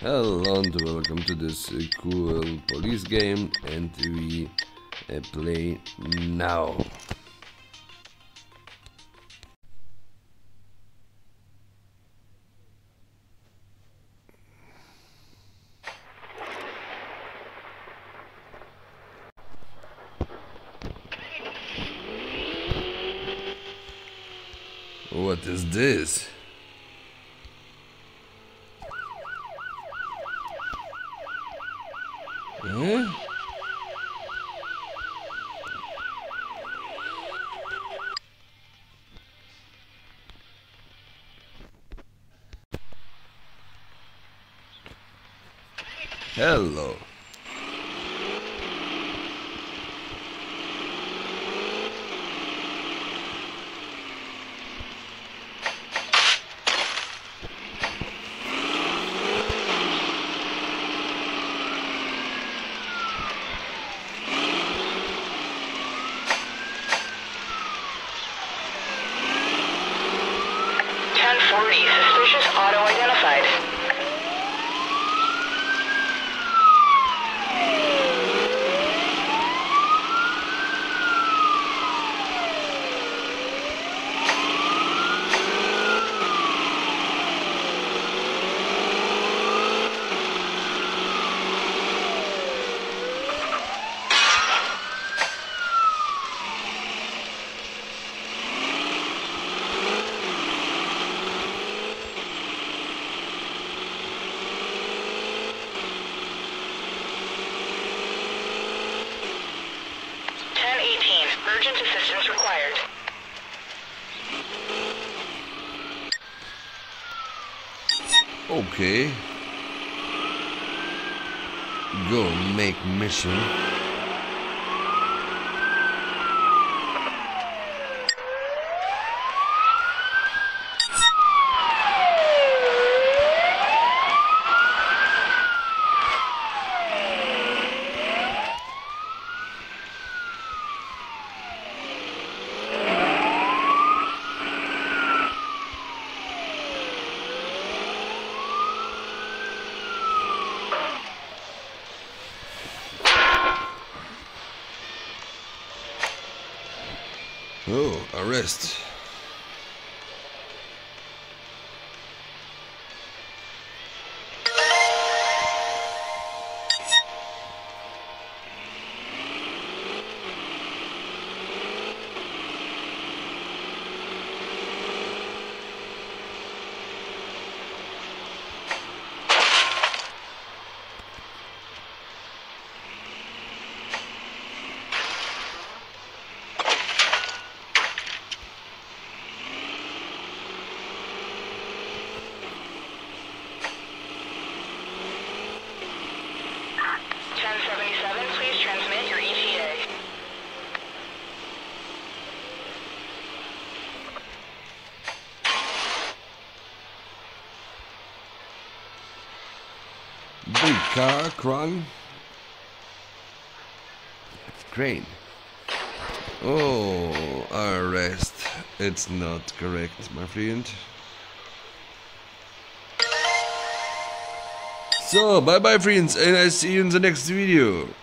Hello and welcome to this cool police game, and we play now. What is this? Huh? Hello. Suspicious auto identified. Urgent assistance required. Okay. Go make mission. Oh, arrest. Please transmit your ETA. Big car, crane. Oh, arrest. It's not correct, my friend. So, bye bye friends, and I see you in the next video.